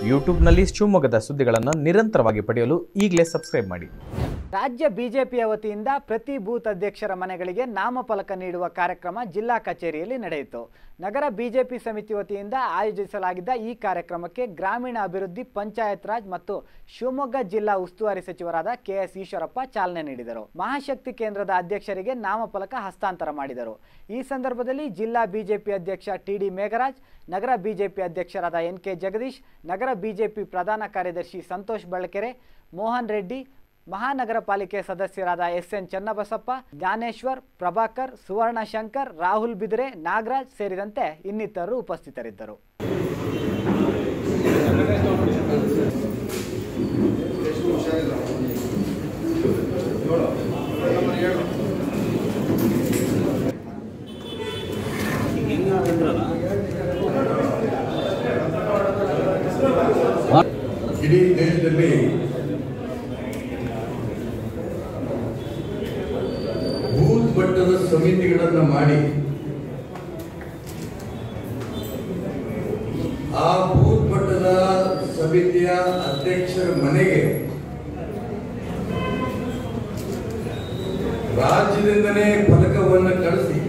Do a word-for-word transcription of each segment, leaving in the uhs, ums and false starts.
ಯೂಟ್ಯೂಬ್ನಲ್ಲಿ ಶಿವಮೊಗ್ಗದ ಸುದ್ದಿಗಳನ್ನು ನಿರಂತರವಾಗಿ ಪಡೆಯಲು ಈಗಲೇ ಸಬ್ಸ್ಕ್ರೈಬ್ ಮಾಡಿ. ರಾಜ್ಯ ಬಿಜೆಪಿಯ ವತಿಯಿಂದ ಪ್ರತಿ ಬೂತ್ ಅಧ್ಯಕ್ಷರ ಮನೆಗಳಿಗೆ ನಾಮಫಲಕ ನೀಡುವ ಕಾರ್ಯಕ್ರಮ ಜಿಲ್ಲಾ ಕಚೇರಿಯಲ್ಲಿ ನಡೆಯಿತು. ನಗರ ಬಿಜೆಪಿ ಸಮಿತಿ ವತಿಯಿಂದ ಆಯೋಜಿಸಲಾಗಿದ್ದ ಈ ಕಾರ್ಯಕ್ರಮಕ್ಕೆ ಗ್ರಾಮೀಣ ಅಭಿವೃದ್ಧಿ, ಪಂಚಾಯತ್ ರಾಜ್ ಮತ್ತು ಶಿವಮೊಗ್ಗ ಜಿಲ್ಲಾ ಉಸ್ತುವಾರಿ ಸಚಿವರಾದ ಕೆ ಎಸ್ ಈಶ್ವರಪ್ಪ ಚಾಲನೆ ನೀಡಿದರು. ಮಹಾಶಕ್ತಿ ಕೇಂದ್ರದ ಅಧ್ಯಕ್ಷರಿಗೆ ನಾಮಫಲಕ ಹಸ್ತಾಂತರ ಮಾಡಿದರು. ಈ ಸಂದರ್ಭದಲ್ಲಿ ಜಿಲ್ಲಾ ಬಿಜೆಪಿ ಅಧ್ಯಕ್ಷ ಟಿ ಡಿ ಮೇಘರಾಜ್, ನಗರ ಬಿಜೆಪಿ ಅಧ್ಯಕ್ಷರಾದ ಎನ್ ಕೆ ಜಗದೀಶ್, ನಗರ ಬಿಜೆಪಿ ಪ್ರಧಾನ ಕಾರ್ಯದರ್ಶಿ ಸಂತೋಷ್ ಬಳಕೆರೆ, ಮೋಹನ್ ರೆಡ್ಡಿ, ಮಹಾನಗರ ಪಾಲಿಕೆ ಸದಸ್ಯರಾದ ಎಸ್ ಎನ್ ಚನ್ನಬಸಪ್ಪ, ಜ್ಞಾನೇಶ್ವರ್, ಪ್ರಭಾಕರ್, ಸುವರ್ಣ ಶಂಕರ್, ರಾಹುಲ್ ಬಿದ್ರೆ, ನಾಗರಾಜ್ ಸೇರಿದಂತೆ ಇನ್ನಿತರರು ಉಪಸ್ಥಿತರಿದ್ದರು. ಇಡೀ ದೇಶದಲ್ಲಿ ಬೂತ್ ಮಟ್ಟದ ಸಮಿತಿಗಳನ್ನು ಮಾಡಿ ಆ ಬೂತ್ ಮಟ್ಟದ ಸಮಿತಿಯ ಅಧ್ಯಕ್ಷರ ಮನೆಗೆ ರಾಜ್ಯದಿಂದಲೇ ಫಲಕವನ್ನು ಕಳಿಸಿ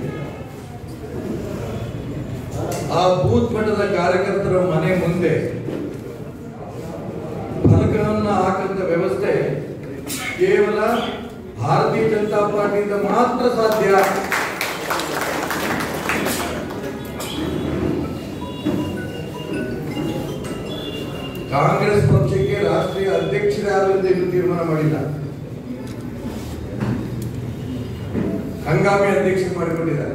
ಆ ಬೂತ್ ಮಟ್ಟದ ಕಾರ್ಯಕರ್ತರ ಮನೆ ಮುಂದೆ ಫಲಕವನ್ನು ಹಾಕಂತ ವ್ಯವಸ್ಥೆ ಕೇವಲ ಭಾರತೀಯ ಜನತಾ ಪಾರ್ಟಿಯಿಂದ ಮಾತ್ರ ಸಾಧ್ಯ. ಕಾಂಗ್ರೆಸ್ ಪಕ್ಷಕ್ಕೆ ರಾಷ್ಟ್ರೀಯ ಅಧ್ಯಕ್ಷರಾರು ಅಂತ ಇನ್ನೂ ತೀರ್ಮಾನ ಮಾಡಿಲ್ಲ. ಹಂಗಾಮಿ ಅಧ್ಯಕ್ಷ ಮಾಡಿಕೊಂಡಿದ್ದಾರೆ.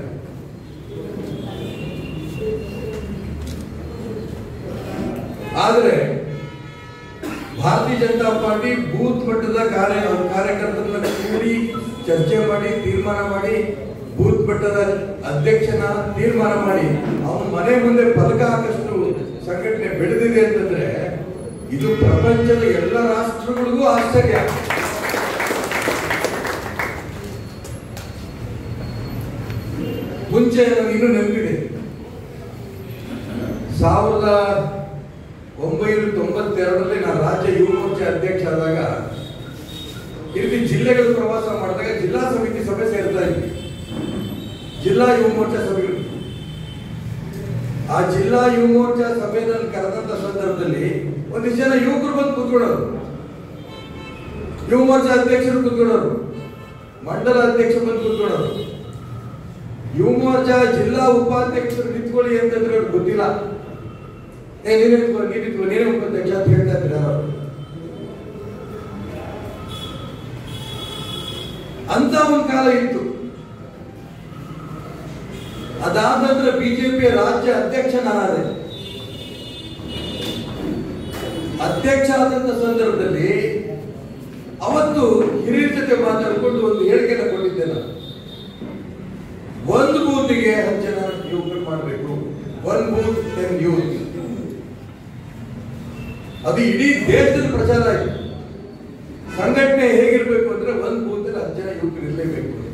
ಆದರೆ ಭಾರತೀಯ ಜನತಾ ಪಾರ್ಟಿ ಬೂತ್ ಮಟ್ಟದ ಕಾರ್ಯ ಕಾರ್ಯಕರ್ತರನ್ನ ಕೂಡಿ ಚರ್ಚೆ ಮಾಡಿ ತೀರ್ಮಾನ ಮಾಡಿ ಬೂತ್ ಮಟ್ಟದ ಅಧ್ಯಕ್ಷನ ತೀರ್ಮಾನ ಮಾಡಿ ಅವನ ಮನೆ ಮುಂದೆ ಫಲಕ ಹಾಕಷ್ಟು ಸಂಘಟನೆ ಬೆಳೆದಿದೆ ಅಂತಂದ್ರೆ ಇದು ಪ್ರಪಂಚದ ಎಲ್ಲ ರಾಷ್ಟ್ರಗಳಿಗೂ ಆಶ್ಚರ್ಯ. ಮುಂಚೆ ಇನ್ನೂ ನೆನಪಿದೆ, ಸಾವಿರದ ಒಂಬೈನೂರ ತೊಂಬತ್ತೆರಡರಲ್ಲಿ ನಾನು ರಾಜ್ಯ ಯುವ ಮೋರ್ಚಾ ಅಧ್ಯಕ್ಷ ಆದಾಗ ಇಲ್ಲಿ ಜಿಲ್ಲೆಗಳು ಪ್ರವಾಸ ಮಾಡಿದಾಗ ಜಿಲ್ಲಾ ಸಮಿತಿ ಸಭೆ ಸೇರ್ತಾ ಇದ್ವಿ. ಜಿಲ್ಲಾ ಯುವ ಮೋರ್ಚಾ ಸಭೆಗಳು ಆ ಜಿಲ್ಲಾ ಯುವ ಮೋರ್ಚಾ ಸಭೆಯಲ್ಲಿ ಕರೆದಂತ ಸಂದರ್ಭದಲ್ಲಿ ಒಂದಿಷ್ಟು ಜನ ಯುವಕರು ಬಂದು ಕೂತ್ಕೊಳ್ಳೋರು, ಯುವ ಮೋರ್ಚಾ ಅಧ್ಯಕ್ಷರು ಕೂತ್ಕೊಳ್ಳೋರು, ಮಂಡಲ ಅಧ್ಯಕ್ಷ ಬಂದು ಕೂತ್ಕೊಳ್ಳೋರು. ಯುವ ಮೋರ್ಚಾ ಜಿಲ್ಲಾ ಉಪಾಧ್ಯಕ್ಷರು ನಿಂತ್ಕೊಳ್ಳಿ ಅಂತಂದ್ರೆ ಅವ್ರಿಗೆ ಗೊತ್ತಿಲ್ಲ. ನೀನೇ ನೀನೇ ಉಪಾಧ್ಯಕ್ಷ ಅಂತ ಹೇಳ್ತಾ ಇದ್ರೆ ಅಂತ ಒಂದು ಕಾಲ ಇತ್ತು. ಅದಾದ ನಂತರ ಬಿಜೆಪಿಯ ರಾಜ್ಯ ಅಧ್ಯಕ್ಷ ನಾನಾದೆ. ಅಧ್ಯಕ್ಷ ಆದಂತ ಸಂದರ್ಭದಲ್ಲಿ ಅವತ್ತು ಹಿರಿಯರ ಜೊತೆ ಮಾತಾಡಿಕೊಂಡು ಒಂದು ಹೇಳಿಕೆಯನ್ನು ಕೊಟ್ಟಿದ್ದೆ ನಾನು. ಒಂದು ಬೂತ್ಗೆ ಹತ್ತು ಜನ ಯುವಕರು ಮಾಡಬೇಕು, ಒನ್ ಬೂತ್ ಟೆನ್ ಯೂತ್. ಅದು ಇಡೀ ದೇಶದಲ್ಲಿ ಪ್ರಚಾರ ಆಯಿತು. ಸಂಘಟನೆ ಹೇಗಿರ್ಬೇಕು ಅಂದ್ರೆ ಒಂದು ಬೂತ್ ಅಲ್ಲಿ ಹತ್ತು ಜನ ಯುವಕರು ಇರಲೇಬೇಕು ಅಂತ.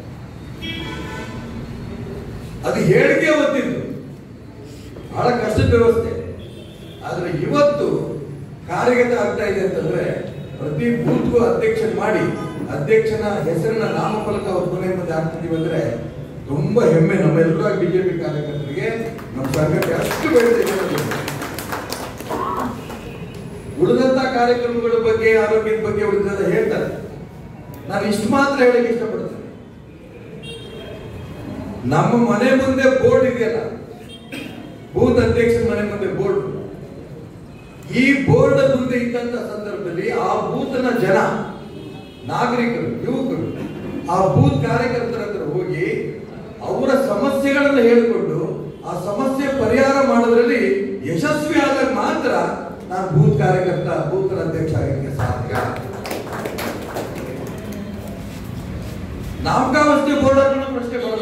ಅದು ಹೇಳಿಕೆ ಹೊತ್ತಿದ್ದು ಬಹಳ ಕಷ್ಟದ ವ್ಯವಸ್ಥೆ. ಆದ್ರೆ ಇವತ್ತು ಕಾರ್ಯಗತ ಆಗ್ತಾ ಇದೆ ಅಂತಂದ್ರೆ ಪ್ರತಿ ಬೂತ್ಗೂ ಅಧ್ಯಕ್ಷ ಮಾಡಿ ಅಧ್ಯಕ್ಷನ ಹೆಸರಿನ ನಾಮಫಲಕ ಅವ್ರ ಮನೆ ಮುಂದೆ ಹಾಕ್ತಿದೀವಿ ಅಂದ್ರೆ ತುಂಬಾ ಹೆಮ್ಮೆ ನಮ್ಮೆಲ್ಲರೂ ಬಿಜೆಪಿ ಕಾರ್ಯಕರ್ತರಿಗೆ. ನಮ್ಮ ಸಂಘಟನೆ ಅಷ್ಟು ಬೆಳೆದಿದೆ. ಉಳಿದಂತ ಕಾರ್ಯಕ್ರಮಗಳ ಬಗ್ಗೆ, ಆರೋಗ್ಯದ ಬಗ್ಗೆ ಉಳಿದ ಹೇಳ್ತಾರೆ. ನಾನು ಇಷ್ಟು ಮಾತ್ರ ಹೇಳಕ್ಕೆ ಇಷ್ಟಪಡ್ತೇನೆ. ನಮ್ಮ ಮನೆ ಮುಂದೆ ಬೋರ್ಡ್ ಇದೆಯಲ್ಲ, ಬೂತ್ ಅಧ್ಯಕ್ಷರ ಮನೆ ಮುಂದೆ ಬೋರ್ಡ್, ಈ ಬೋರ್ಡ್ ಮುಂದೆ ಇದ್ದಂತ ಸಂದರ್ಭದಲ್ಲಿ ಆ ಬೂತ್ನ ಜನ, ನಾಗರಿಕರು, ಯುವಕರು ಆ ಬೂತ್ ಕಾರ್ಯಕರ್ತರ ಹತ್ರ ಹೋಗಿ ಅವರ ಸಮಸ್ಯೆಗಳನ್ನು ಹೇಳಿಕೊಂಡು ಆ ಸಮಸ್ಯೆ ಪರಿಹಾರ ಮಾಡೋದ್ರಲ್ಲಿ ಯಶಸ್ವಿ ಆದಾಗ ಮಾತ್ರ ನಾನು ಬೂತ್ ಕಾರ್ಯಕರ್ತ, ಬೂತ್ ಅಧ್ಯಕ್ಷ ಆಗಲಿಕ್ಕೆ ಸಾಧ್ಯ. ನಾಮಕಾವಸ್ಥೆ ಬೋರ್ಡ್ ಹಾಕೋಣ ಪ್ರಶ್ನೆ ಬರಲ್ಲ.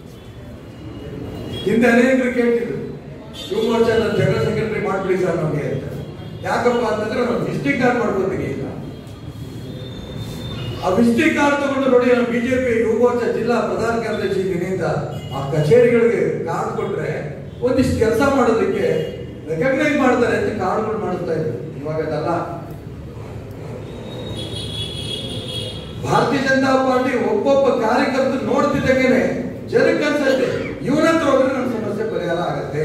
ಹಿಂದೆ ಅನೇಕರು ಕೇಳ್ತಿದ್ರು, ಯುವ ಮೋರ್ಚಾ ಜನರಲ್ ಸೆಕ್ರೆಟರಿ ಮಾಡ್ಬಿಡಿ ಸರ್ ನಮಗೆ ಅಂತ. ಯಾಕಪ್ಪ ಅಂತಂದ್ರೆ ನಾವು ವಿಸಿಟಿಂಗ್ ಕಾರ್ಡ್ ಮಾಡ್ಕೊತೀವಿ. ಈಗ ಆ ವಿಸಿಟಿಂಗ್ ಕಾರ್ಡ್ ತಗೊಂಡು ನೋಡಿ, ನಾವು ಬಿಜೆಪಿ ಯುವ ಮೋರ್ಚಾ ಜಿಲ್ಲಾ ಪ್ರಧಾನ ಕಾರ್ಯದರ್ಶಿ ದಿನದಿಂದ ಆ ಕಚೇರಿಗಳಿಗೆ ಕಾರ್ಡ್ ಕೊಟ್ರೆ ಒಂದಿಷ್ಟು ಕೆಲಸ ಮಾಡೋದಕ್ಕೆ ರೆಕಗ್ನೈಸ್ ಮಾಡ್ತಾರೆ ಅಂತ ಕಾರ್ಡ್ಗಳು ಮಾಡಿಸ್ತಾ ಇದ್ರು. ಇವಾಗ ಅದಲ್ಲ. ಭಾರತೀಯ ಜನತಾ ಪಾರ್ಟಿ ಒಬ್ಬೊಬ್ಬ ಕಾರ್ಯಕರ್ತರು ನೋಡ್ತಿದ್ದಾಗೇನೆ ಜನಕ್ಕೆ ಅನ್ಸುತ್ತೆ ಇವನ ಹತ್ರ ಹೋದ್ರೆ ನಮ್ಮ ಸಮಸ್ಯೆ ಪರಿಹಾರ ಆಗತ್ತೆ.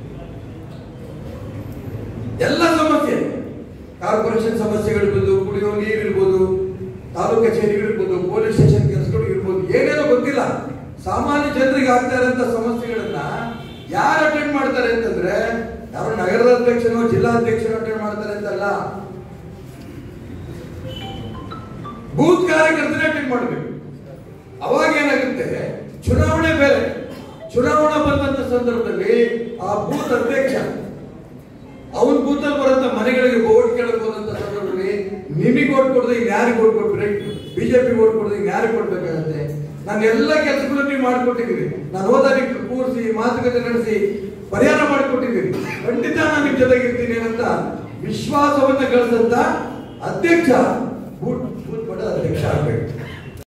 ಎಲ್ಲ ಸಮಸ್ಯೆ, ಕಾರ್ಪೊರೇಷನ್ ಸಮಸ್ಯೆಗಳಿರ್ಬೋದು, ಕುಡಿಯೋ ನೀರು ಇರ್ಬೋದು, ತಾಲೂಕು ಕಚೇರಿಗಳಿರ್ಬೋದು, ಪೊಲೀಸ್ ಸ್ಟೇಷನ್ ಕೆಲಸಗಳು ಇರ್ಬೋದು, ಏನೇನೋ ಗೊತ್ತಿಲ್ಲ. ಸಾಮಾನ್ಯ ಜನರಿಗೆ ಆಗ್ತಾ ಇರೋಂಥ ಸಮಸ್ಯೆಗಳನ್ನ ಯಾರು ಅಟೆಂಡ್ ಮಾಡ್ತಾರೆ ಅಂತಂದ್ರೆ ಯಾರು ನಗರದ ಅಧ್ಯಕ್ಷನೋ ಜಿಲ್ಲಾಧ್ಯಕ್ಷನೋ ಅಟೆಂಡ್ ಮಾಡ್ತಾರೆ ಅಂತಲ್ಲ, ಬೂತ್ ಕಾರ್ಯಕರ್ತರೇ ಅಟೆಂಡ್ ಮಾಡಬೇಕು. ಅವಾಗ ಏನಾಗುತ್ತೆ, ಚುನಾವಣೆ ಬೇರೆ, ಚುನಾವಣಾ ಬಂದಂತ ಸಂದರ್ಭದಲ್ಲಿ ಆ ಬೂತ್ ಅಧ್ಯಕ್ಷ ಅವನ್ ಬೂತಲ್ಲಿ ಬರೋಂಥ ಮನೆಗಳಿಗೆ ಓಟ್ ಕೇಳಕ್ ಹೋದಂತ ಸಂದರ್ಭದಲ್ಲಿ ನಿಮಗೆ ಓಟ್ ಕೊಡದೆ ಯಾರಿಗೆ ಓಟ್ ಕೊಟ್ಬಿಟ್ರೆ, ಬಿಜೆಪಿ ಓಟ್ ಕೊಡದೆ ಯಾರಿಗೆ ಕೊಡ್ಬೇಕಾಗತ್ತೆ? ನಾನು ಎಲ್ಲ ಕೆಲಸಗಳನ್ನು ನೀವು ಮಾಡಿಕೊಟ್ಟಿದ್ದೀರಿ, ನಾನು ಹೋದಾಗ ಕೂರಿಸಿ ಮಾತುಕತೆ ನಡೆಸಿ ಪರಿಹಾರ ಮಾಡಿಕೊಟ್ಟಿದ್ದೀರಿ, ಖಂಡಿತ ನಾನು ನಿಮ್ ಜೊತೆಗಿರ್ತೀನಿ ಅಂತ ವಿಶ್ವಾಸವನ್ನ ಗಳಿಸಂತ ಅಧ್ಯಕ್ಷ ಬೂತ್ ಬೂತ್ ಮಟ್ಟದ ಅಧ್ಯಕ್ಷ ಆಗ್ಬೇಕು.